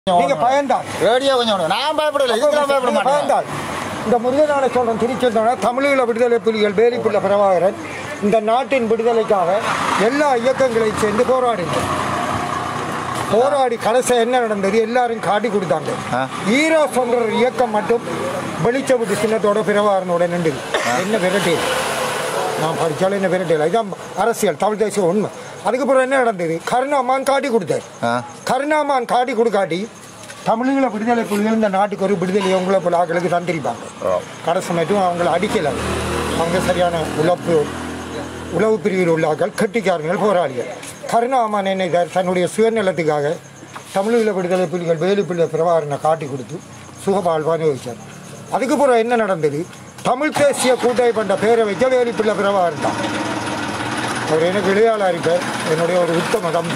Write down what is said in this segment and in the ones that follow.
நீங்க பயந்தால் ரேடியோ கொஞ்சம் நான் பயப்படல பயப்பட பயந்தால் இந்த முருகனான சொல்றேன் திருச்செந்தோட தமிழீழ விடுதலை புலிகள் வேலிப்புள்ள பிரபாகரன் இந்த நாட்டின் விடுதலைக்காக எல்லா இயக்கங்களையும் சேர்ந்து போராடி கடைசி என்ன நடந்தது எல்லாரும் காட்டி கொடுத்தாங்க. ஈரோ சொல்ற இயக்கம் மட்டும் வெளிச்ச விட்டு சின்னத்தோட பிரபாகரனோட நின்று என்ன விரட்டி நான் படிச்சாலும் என்ன விரட்டில இதான் அரசியல் தமிழ் தேசிய உண்மை. அதுக்கப்புறம் என்ன நடந்தது? கருணாமான் காட்டி கொடுத்தார். கருணாமான் காட்டி கொடுக்காட்டி தமிழீழ விடுதலை புலிகள் இந்த நாட்டுக்கு ஒரு விடுதலை உங்களை போல ஆக்களுக்கு தந்திருப்பாங்க. கடைசி மட்டும் அவங்களை அடிக்கல. அவங்க சரியான உளவு பிரிவில் உள்ள ஆக்கள் கெட்டிக்காரர்கள் போராளிகள். கருணாமான் என்ன தன்னுடைய சுயநலத்துக்காக தமிழீழ விடுதலை புலிகள் வேலுப்பிள்ளை பிரபாகரனை காட்டி கொடுத்து சுகபாழ்வான்னு வச்சார். அதுக்கப்புறம் என்ன நடந்தது? தமிழ் தேசிய கூட்டமை பண்ற பேரை வைக்க வேலுப்பிள்ளை பிரபாகரன் தான். அவர் எனக்கு இளையாளா இருப்பார். என்னுடைய ஒரு உத்தம தம்பி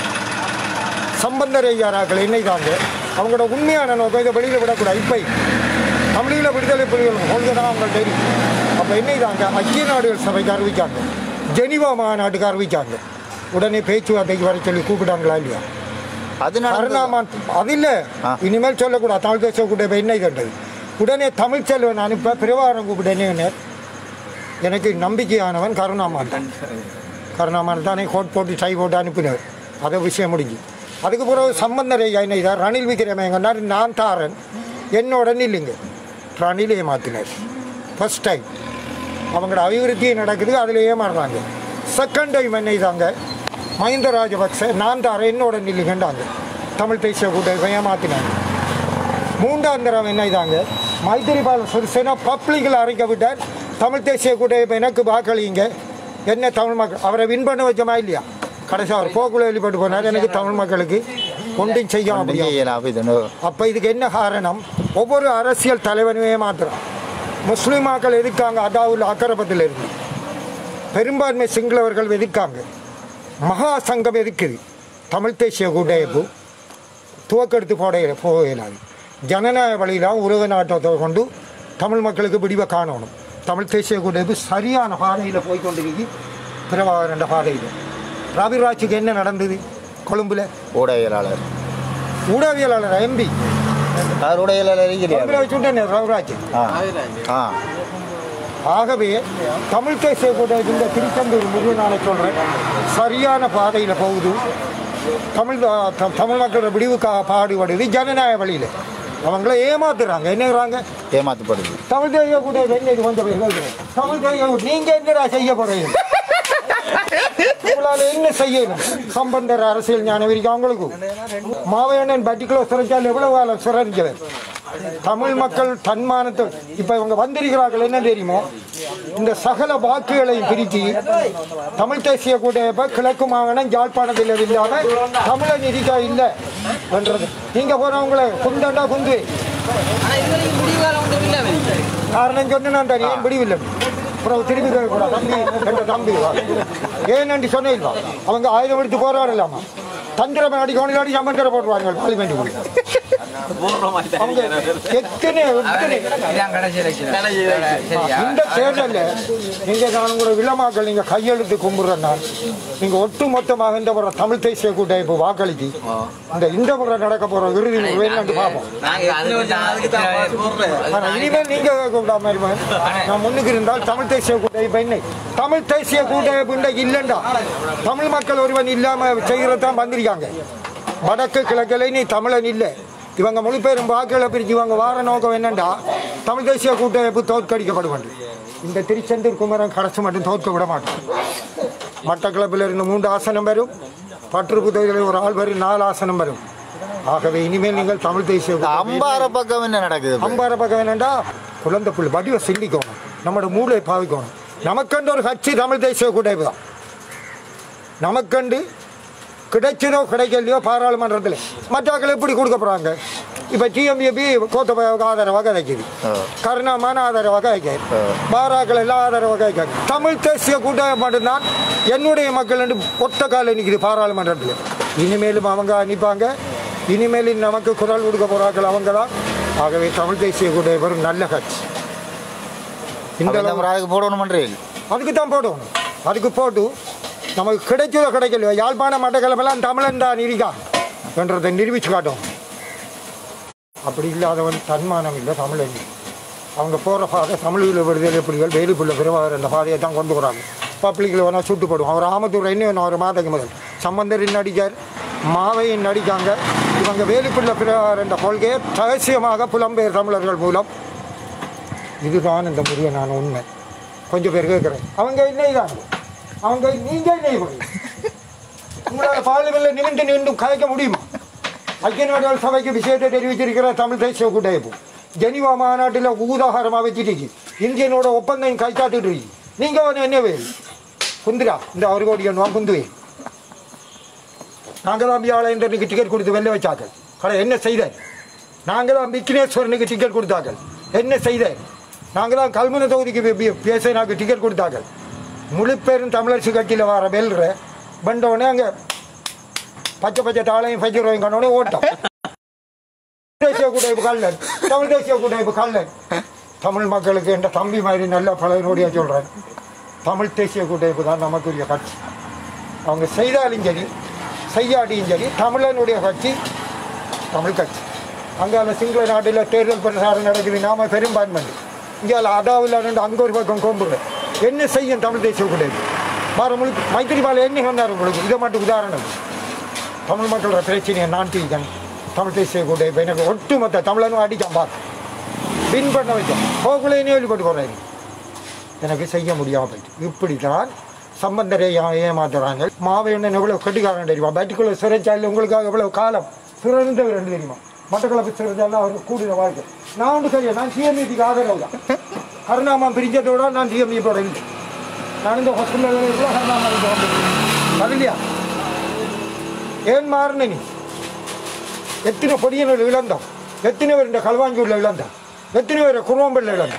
சம்பந்தர் ஐயாராக்கள் என்னைதாங்க அவங்களோட உண்மையான நோக்கம் இதை வெளியில் விடக்கூடாது. இப்போ தமிழீழ விடுதலை புலிகள் கொள்கைதான் அவங்க தெரியும். அப்போ என்னைதாங்க ஐக்கிய நாடுகள் சபைக்கு அறிவிச்சாங்க, ஜெனிவா மாநாட்டுக்கு அறிவிச்சாங்க. உடனே பேச்சுவார்த்தைக்கு வர சொல்லி கூப்பிட்டாங்களா இல்லையா? கருணாமான் அது இல்லை, இனிமேல் சொல்லக்கூடாது தமிழ் தேசிய கூட்டமை என்ன கண்டது. உடனே தமிழ் செல்வன் அனுப்ப பிரபாகரன் கூப்பிட்டேன்னு எனக்கு நம்பிக்கையானவன் கருணாமான் தான். கருணாமான் தானே கோட் போட்டு டை போட்டு அனுப்பினார். அதை விஷயம் முடிஞ்சு. அதுக்கு பிறகு சம்பந்தர் என்ன இதார் ரணில் விக்ரமேங்கன்னார் நான் தாரன் என்னோட இல்லைங்க ரணில் ஏமாத்தினார். ஃபர்ஸ்ட் டைம் அவங்களோட அபிவிருத்தியே நடக்குது, அதில் ஏமாறுறாங்க. செகண்ட் டைம் என்ன இதாங்க மஹிந்த ராஜபக்ச நான் தாரன் என்னோட இல்லைங்கண்டாங்க தமிழ் தேசிய கூட்டத்தை ஏமாத்தினாங்க. மூன்றாம் தரம் என்ன இதாங்க மைத்திரிபால சிறிசேனா பப்ளிக்கில் அரைக்க விட்டார். தமிழ் தேசிய கூட்டமைப்பு எனக்கு வாக்களிங்க என்ன தமிழ் மக்கள் அவரை வின் பண்ண வச்சோமா இல்லையா? கடைசி அவர் போக்குள்ள வெளிப்பட்டு போனார். எனக்கு தமிழ் மக்களுக்கு ஒன்றும் செய்ய முடியும். அப்போ இதுக்கு என்ன காரணம்? ஒவ்வொரு அரசியல் தலைவனுமே மாத்திரம் முஸ்லீம் மக்கள் எதிர்க்காங்க. அதாவது அக்கரப்பத்தில் இருந்து பெரும்பான்மை சிங்களவர்கள் எதிர்க்காங்க. மகா சங்கம் எதிர்க்குது. தமிழ் தேசிய கூட்டமைப்பு துவக்கெடுத்து போக இயலாது. ஜனநாயக வழியிலாம் உலக நாட்டத்தை கொண்டு தமிழ் மக்களுக்கு விடிவை காணணும். தமிழ் தேசிய கூட்டமைப்பு சரியான பாதையில் போய்கொண்டிருக்கு. பிரபாகரன் பாதையில் ரவிராஜுக்கு என்ன நடந்தது? கொழும்புல ஊடகவியலாளர் எம்பி ரவிராஜ். ஆகவே தமிழ் தேசிய கூட்டமைப்பு இந்த திருச்செந்தூர் முருகனான சொல்றேன் சரியான பாதையில் போகுது. தமிழ் மக்களோட விடிவுக்காக பாடுபடுது ஜனநாயக வழியில். அவங்கள ஏமாத்துறாங்க. என்னங்கிறாங்க ஏமாத்தப்படுது. தமிழ் தேசிய கூட்டமைப்பு என்ன இது கொஞ்சம் தமிழ் தேசிய நீங்க என்னடா செய்ய போறீங்க? உங்களால் என்ன செய்யணும்? சம்பந்தர் அரசியல் ஞானம் இருக்கு அவங்களுக்கு. மாவையண்ணன் பர்டிகுலர் சிறைச்சால் எவ்வளவு காலம் சிறைக்கிறேன். தமிழ் மக்கள் தன்மானத்தை இப்ப இவங்க வந்திருக்கிறார்கள். என்ன தெரியுமோ இந்த சகல வாக்குகளையும் பிரித்து தமிழ் தேசிய கூட்டமைப்ப கிழக்கு மாகாணம் யாழ்ப்பாணத்தில் இல்லாத தமிழன் இருக்கா இல்லை என்றது. நீங்க போறவங்களை குண்டா குந்து காரணம் சொன்ன நான் ஏன் முடிவில்லை. அப்புறம் திரும்பி கூட தம்பி என்ற தம்பி ஏன்னு சொன்னேன். அவங்க ஆயுதம் எடுத்து போராடலாமா? தந்திரமை அடிக்கோணி சம்பந்தரை போட்டுருவாங்க பார்லிமெண்ட். இந்த தேர்தலில் நீங்க நான் கூட விளமாக்கள் நீங்க கையெழுத்து கும்பிடுறேன்னா நீங்க ஒட்டு மொத்தமாக இந்த முறை தமிழ் தேசிய கூட்டமைப்பு வாக்களிக்கு இந்த முறை நடக்க போற இறுதி வேணும்னு பார்ப்போம். இனிமேல் நீங்க கூப்பிடாம நான் முன்னுக்கு இருந்தால் தமிழ் தேசிய கூட்டமைப்பு என்ன தமிழ் தேசிய கூட்டமைப்பு இல்லைண்டா தமிழ் மக்கள் ஒருவன் இல்லாம செய்யறதான் வந்திருக்காங்க. வடக்கு கிழக்கில் நீ தமிழன் இல்லை. இவங்க முழு பேரும் வாக்குகளை பிரிச்சு இவங்க வார நோக்கம் என்னண்டா தமிழ் தேசிய கூட்டமைப்பு தோற்கடிக்கப்பட வேண்டும். இந்த திருச்செந்தூர் குமரன் கடைசி மட்டும் தோற்க விட மாட்டோம். மட்டக்களப்பில் இருந்து 3 ஆசனம் வரும். பற்று புதைகளில் ஒரு ஆள் வரும் 4 ஆசனம் வரும். ஆகவே இனிமேல் நீங்கள் தமிழ் தேசிய அம்பார பக்கம் என்ன நடக்குது? அம்பார பக்கம் என்னண்டா குழந்தை புள்ளி வடிவை சிந்திக்கணும். நம்மளோட மூளை பாவிக்கணும். நமக்கண்டு ஒரு கட்சி தமிழ் தேசிய கூட்டமைப்பு தான். நமக்கண்டு கிடைச்சதோ கிடைக்கலையோ பாராளுமன்றத்தில் மற்றவர்கள் எப்படி கொடுக்க போறாங்க? இப்ப டிஎம்ஏபி கோத்தபாயாவுக்கு ஆதரவாக கிடைக்குது, கருணாமான ஆதரவாக கிடைக்காது, பாராக்கள் எல்லாம் ஆதரவாக கிடைக்காது. தமிழ் தேசிய கூட்டமைப்பு மட்டும்தான் என்னுடைய மக்கள் என்று ஒத்த கால நிற்குது பாராளுமன்றத்தில். இனிமேலும் அவங்க அனுப்பாங்க. இனிமேலும் நமக்கு குரல் கொடுக்க போறார்கள் அவங்க தான். ஆகவே தமிழ் தேசிய கூட்டமைப்பு ஒரு நல்ல கட்சி. இந்த போடணும் அதுக்கு தான் போடணும். அதுக்கு போட்டு நமக்கு கிடைச்சதோ கிடைக்கலையோ யாழ்ப்பாணம் மட்டக்களப்பெல்லாம் தமிழன் தான் இருக்கா என்றதை நிரூபிச்சு காட்டும். அப்படி இல்லாதவன் தன்மானம் இல்லை தமிழன். அவங்க போகிற பாதை தமிழில் விடுதலை புலிகள் வேலுப்புள்ள பிறவார் என்ற பாதையை தான் கொண்டு போகிறாங்க. பப்ளிக்கில் வேணால் சுட்டுப்படும். அவர் ஆமத்தூர் இன்னும் ஒரு மாதக்கு முதல் சம்பந்தரின் நடிகர் மாவையின் நடிக்காங்க. இவங்க வேலுப்புள்ள பிறவார் என்ற கொள்கையை ரகசியமாக புலம்பெயர் தமிழர்கள் மூலம் இதுதான் இந்த முருகனான உண்மை. கொஞ்சம் பேர் கேட்குறேன், அவங்க இல்லைதான், அவங்க நீங்கள் இல்லை உங்களால் பார்லிமெண்ட்டில் நின்று கலைக்க முடியுமா? ஐக்கிய நாடுகள் சபைக்கு விஷயத்தை தெரிவிச்சிருக்கிற தமிழ் தேசிய கூட்டமைப்பு ஜெனிவா மாநாட்டில் ஊதாகாரமாக வச்சுட்டு இந்தியனோட ஒப்பந்தம் கைச்சாட்டிட்டு இருக்கு. நீங்கள் வந்து என்ன வேறு குந்துரா இந்த 1 கோடி எண்ணுவா குந்துவேன். நாங்கள் தான் வியாழேந்திரனுக்கு டிக்கெட் கொடுத்து வெளில வச்சார்கள். கடை என்ன செய்தார்? நாங்கள் தான் விக்னேஸ்வரனுக்கு டிக்கெட் கொடுத்தார்கள். என்ன செய்தார்? நாங்கள் தான் கல்முனை தொகுதிக்கு பேசினாக்கு டிக்கெட் கொடுத்தார்கள். முழு பேரும் தமிழரசு கட்சியில் வர வெல்ற பண்டோடனே அங்கே பச்சை பச்சை தாளையும் பச்சையும் கண்டோடனே ஓட்டம். தேசிய கூட்டமைப்பு கல்லன், தமிழ் தேசிய கூட்டமைப்பு கல்லன். தமிழ் மக்களுக்கு என்ற தம்பி மாதிரி நல்ல பழையனோடியா சொல்கிறேன். தமிழ் தேசிய கூட்டமைப்பு தான் நமக்குரிய கட்சி. அவங்க செய்தாலும் சரி செய்யாட்டியும் சரி தமிழனுடைய கட்சி தமிழ் கட்சி. அங்கே சிங்கள நாட்டில் தேர்தல் பிரச்சாரம் நடக்குது, நாம பெரும்பான்மை. இங்கே அதாவில் அங்கே ஒரு பக்கம் கோம்புங்க. என்ன செய்யும் தமிழ் தேசிய கூட்டமைப்பு? முழுக்க மைத்திரிபால என்ன சொன்னார் உங்களுக்கு? இதை மட்டும் உதாரணம். தமிழ் மக்களோட பிரச்சனையை நான் தீர்க்கணும். தமிழ் தேசிய கூட்டமைப்பு எனக்கு ஒட்டுமொத்த தமிழனும் அடிக்காம பார்த்து வின் பண்ண வைக்கும். போக்குள்ளேனே வெளிப்பட்டு போகிறாரு. எனக்கு செய்ய முடியாமல் போயிட்டு இப்படி தான் சம்பந்தரை ஏமாத்துறாங்க. மாவையண்ணன் எவ்வளோ கட்டிக்காரன் தெரியுமா? பட்டுக்குள்ள சிறைச்சாலையில் உங்களுக்காக எவ்வளோ காலம் சிறந்தவர் ரெண்டு தெரியுமா? மட்டக்களப்பு சிறைச்சாலை அவர் கூடிய வாழ்க்கை. நான் ஒன்று சரியா, நான் சிஎம்இக்கு ஆதரவு தான். கருணாமா பிரிஞ்சதோட நான் சிஎம்இயோட இல்லை. நான் இந்த ஹாஸ்பிட்டலில் கருணாமா அது இல்லையா? ஏன் மாறின நீ? எத்தனை பொடியனோட இழந்தோம், எத்தனை பேர் இந்த கல்வாஞ்சூரில் இழந்தோம், எத்தனை பேர் குரோம்பலில் இழந்தோம்.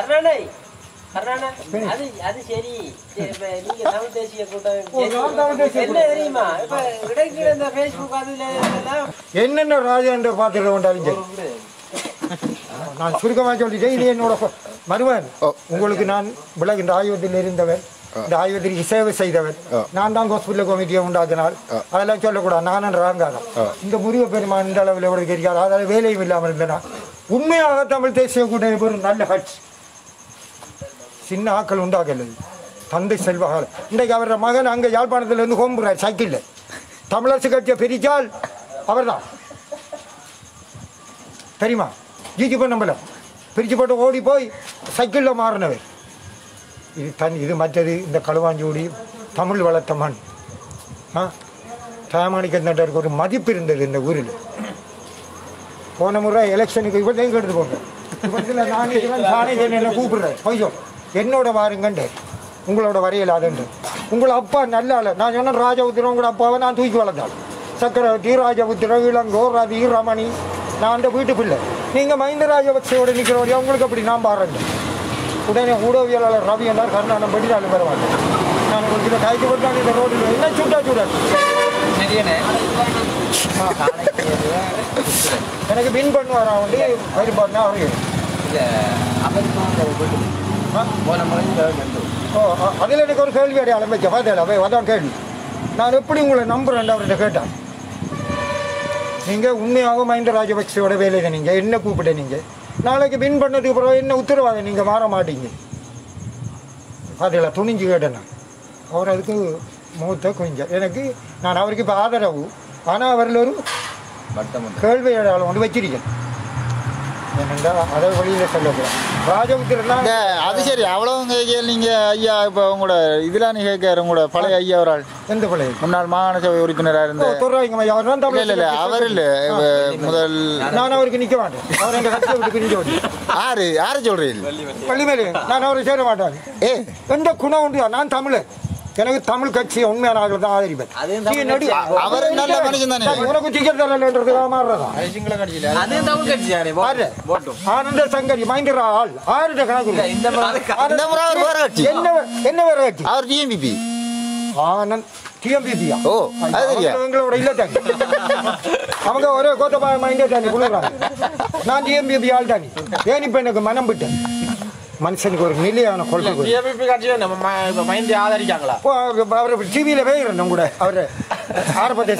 என்னென்ன ராஜேந்திர பாத்திரம் கொண்டாலும் சரி நான் சுருக்கமாக சொல்லிட்டேன். இது என்னோட மருமகன். உங்களுக்கு நான் விலகு இந்த ஆய்வத்தில் இருந்தவர், இந்த ஆய்வத்திற்கு சேவை செய்தவர். நான் தான் ஹாஸ்பிட்டல் கமிட்டியை உண்டாக்கினால் அதெல்லாம் சொல்லக்கூடாது. நானும் ராங்காதான். இந்த முருக பெருமான் இந்த அளவில் எவ்வளவு இருக்காரு. அதாவது வேலையும் இல்லாமல் இருந்தேனா உண்மையாக தமிழ் தேசிய கூட்டமைப்பு ஒரு நல்ல கட்சி. சின்ன ஆக்கள் உண்டாக்கல. தந்தை செல்வகால இன்றைக்கு அவரோட மகன் அங்கே யாழ்ப்பாணத்திலிருந்து கோம்புறார் சைக்கிளில். தமிழரசு கட்சியை பிரித்தால் அவர் தான் தெரியுமா? ஜிஜி பண்ணம்பல பிரித்து போட்டு ஓடி போய் சைக்கிளில் மாறினவர். இது மற்றது இந்த களுவாஞ்சூடி தமிழ் வளர்த்த மண். தயமாணிக்கருக்கு ஒரு மதிப்பு இருந்தது இந்த ஊரில். போன முறை எலெக்ஷனுக்கு இப்போ தான் எடுத்து போங்க. நானே என்ன கூப்பிடுறேன் கொஞ்சம் என்னோட வாருங்கண்டு உங்களோட வரையலாதுண்டு. உங்களை அப்பா நல்ல ஆள். நான் சொன்னேன் ராஜபுத்திரம் உங்களோட அப்பாவை நான் தூக்கி வளர்த்தாள். சக்கரவர்த்தி ராஜபுத்திரம் இளங்கோ ரவி ரமணி நான் அந்த வீட்டு பிள்ளை. நீங்கள் மஹிந்த ராஜபக்சேயோட நிற்கிறவரையா உங்களுக்கு அப்படி நான் பாருங்க. உடனே ஊடகவியலாளர் ரவி எல்லாரும் கருணானம் படி நான் பரவாயில்ல. நான் உங்களுக்கு இதை கைக்கு போட்டாங்க இந்த ரோடு என்ன சூட்டா சூடாது. எனக்கு பின் பண்ணுவார் அவன் வருபாடுனா அவரு. அதில் எனக்கு ஒரு கேள்வி அடையாளம் வச்ச பார்த்தேன். அதான் கேள்வி. நான் எப்படி உங்களை நம்புறேன் அவர்கிட்ட கேட்டேன். நீங்கள் உண்மையாக மஹிந்த ராஜபக்சேயோட வேலையை நீங்கள் என்ன கூப்பிட்ட நீங்கள் நாளைக்கு பின் பண்ணதுக்கு பிறகு என்ன உத்தரவாதம் நீங்கள் மாற மாட்டீங்க. அதில் துணிஞ்சு கேட்டேன். அவர் அதுக்கு மூத்த கொஞ்சம் எனக்கு நான் அவருக்கு இப்போ ஆதரவு. ஆனால் அவரில் ஒரு கேள்வி அடையாளம் ஒன்று வச்சிருக்கேன். அதை வழியில் சொல்லக்கூடாது. ராஜபுத்திரலாம் அது சரி. அவ்வளவு கேட்க நீங்க ஐயா இப்போ உங்களோட இதெல்லாம் நீ கேட்காரு உங்களோட பழைய ஐயா ஒரு ஆள். எந்த பழைய? முன்னாள் மாகாண சபை உறுப்பினராக இருந்த அவர் இல்லை முதல். நான் அவருக்கு நிற்க மாட்டேன். அவர் எங்கள் கட்சியை விட்டு பிரிஞ்சு ஓடி. யாரு சொல்றீங்க? பள்ளிமேலே நான் அவரை சேர மாட்டேன். எந்த குணம் உண்டு? நான் தமிழர். எனக்கு தமிழ் கட்சியை உண்மையான ஆளுகள் தான் ஆதரிப்பேன். உனக்கு டிக்கெட் தரலன்றதுக்காக மாறுறதா? ஆனந்த சங்கரி மஹிந்தரா ஆள் ஆறுட கணக்கு என்ன வேற கட்சி? அவர் டிஎம்பிபி. ஆனந்த் டிஎம்பிபியா? ஓ எங்களோட இல்ல தானி. அவங்க ஒரே கோத்தபா மைண்டே தானி கொடுக்குறாங்க. நான் டிஎம்பிபி ஆள் தானி. ஏன் இப்ப எனக்கு மனம் விட்டேன். மனுஷனுக்கு ஒரு நிலையான கொள்கை. அவர் டிவியில வேகிறேன் கூட அவர் ஆரம்பத்தை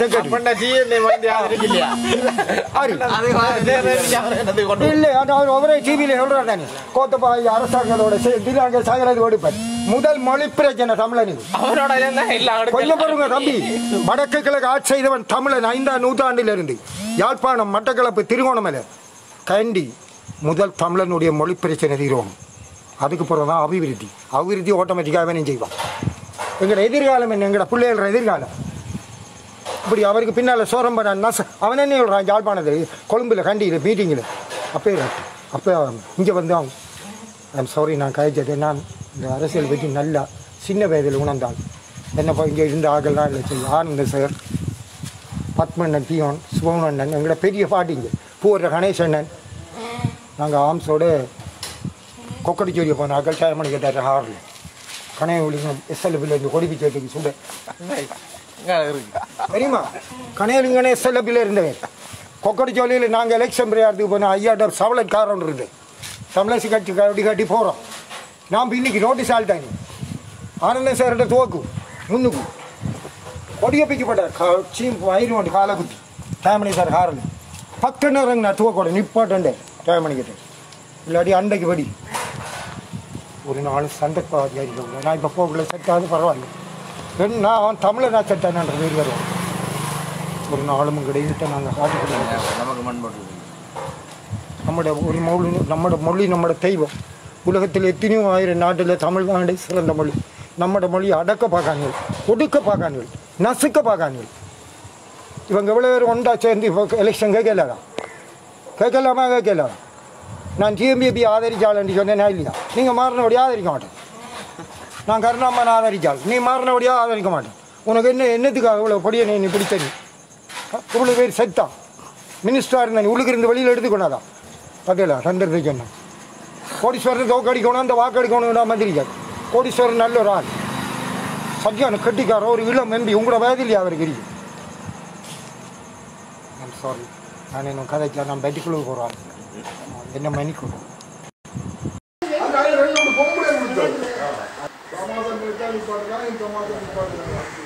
இல்லை அவர் ஒவ்வொரு டிவியில சொல்றாரு தானே கோத்தபாய் அரசாங்கத்தோட சேர்த்து சாகரது ஓடிப்பார். முதல் மொழி பிரச்சனை தமிழனுக்கு கொஞ்சம் பாருங்க தம்பி. வடக்கு கிழக்கு ஆட்சி செய்தவன் தமிழன் 5ஆம் நூற்றாண்டிலிருந்து யாழ்ப்பாணம் மட்டக்களப்பு திருகோணமலை கண்டி முதல் தமிழனுடைய மொழி பிரச்சனை தீர்வோம். அதுக்கு பிறகு தான் அபிவிருத்தி ஆட்டோமேட்டிக்காகவே நீ செய்வான். எங்களோட எதிர்காலம் என்ன, எங்களோட பிள்ளைகள எதிர்காலம். இப்படி அவருக்கு பின்னால் சோரம்பன அவன் என்ன சொல்கிறான் யாழ்ப்பாணத்தில் கொழும்பில் கண்டியில் மீட்டிங்கில் அப்போ இங்கே வந்து அவன் ஐம் சாரி நான் கழிச்சது. நான் இந்த அரசியல் பற்றி நல்லா சின்ன வயதில் உணர்ந்தான். என்னப்பா இங்கே இருந்த ஆகலாம் இல்லை செய்ய ஆனந்த சார், பத்மண்ணன், பியோன், சுபமண்ணன், எங்களோட பெரிய பாட்டிங்க பூர்ற கணேசண்ணன். நாங்கள் ஆம்ஸோட கொக்கடிச்சோரியை போன ஆக்கள் டயமணி கேட்டார் ஹாரில் கனையொலிங்கம் எஸ்எல்பிலேருந்து கொடிப்பிச்சேட்டுக்கு சுட தெரியுமா? கனையொலிங்கன்னு எஸ்எல்பியில் இருந்தவன். கொக்கடிச்சோலியில் நாங்கள் எலெக்ஷன் பிரயாரத்துக்கு போனோம். ஐயாட்ட சவலக்காரன் இருந்து தமிழரசு கட்சி கட்டி போகிறோம். நாம் இன்னைக்கு நோட்டீஸ் ஆள்ட்டாங்க. ஆனந்த சார்கிட்ட துவக்கு முன்னுக்கு கொடியை பிக்கப்பட்டார் கட்சி வயிறு கொண்டு காலை குத்தி டயமணி சார் ஹாரில் 10 நேரம் நான் துவக்கோட நிப்பாட்டேன் டயமணி கேட்டேன். இல்லாட்டி அண்டைக்கு படி ஒரு நாள் சந்தர்ப்பவாதியாக இருக்க. நான் இப்போ போகல செட்டாவது பரவாயில்ல. நான் அவன் தமிழை நான் செட்டானன்ற பேர் வருவான். ஒரு நாளும் கிடைக்கிட்ட நாங்கள் காட்டுக்கிறோம். நம்முடைய ஒரு மொழி நம்மளோட தெய்வம். உலகத்தில் எத்தனையோ ஆயிரம் நாட்டில் தமிழ் தான் சிறந்த மொழி. நம்மளோட மொழியை அடக்க பார்க்காங்கள், ஒடுக்க பார்க்காங்கள், நசுக்க பார்க்காங்கள். இவங்க எவ்வளோ பேர் ஒன்றா சேர்ந்து இப்போ எலெக்ஷன் கேட்கலாமா? நான் டிஎம்பிபி ஆதரிச்சாள்னு சொன்னேன்னா இல்லையா? நீங்கள் மாறினபடியாக ஆதரிக்க மாட்டேன். நான் கருணாமன் ஆதரிச்சாள், நீ மாறினபடியாக ஆதரிக்க மாட்டேன். உனக்கு என்னத்துக்காக இவ்வளோ பொடியை நீ பிடிச்ச நீ இவ்வளோ பேர் செத்தான் மினிஸ்டராக இருந்தா நீ உள்ளுக்கு இருந்து வெளியில் எடுத்துக்கொண்டாதான் பார்த்தீங்களா? ரெண்டு சொன்னேன். கோடீஸ்வரர் தோக்கடிக்கணும், அந்த வாக்கடிக்கணும்னா மந்திரிக்காது. கோடீஸ்வரர் நல்ல ஒரு ஆள், சத்தியான கட்டிக்காரோ ஒரு இளம் எம்பி உங்களோட வயதில்லையா அவருக்கு இருக்கு. ஐம் சாரி, நான் இன்னும் கதைச்சா நான் பெட்டிக்குள்ளே போகிறான். என்ன மன்னிக்கணும். அந்த